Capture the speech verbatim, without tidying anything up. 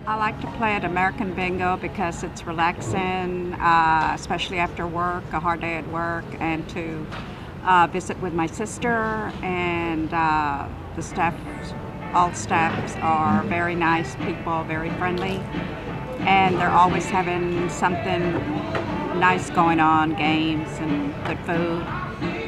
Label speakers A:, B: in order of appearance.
A: I like to play at American Bingo because it's relaxing, uh, especially after work, a hard day at work, and to uh, visit with my sister. And uh, the staff, all staffs are very nice people, very friendly, and they're always having something nice going on, games and good food.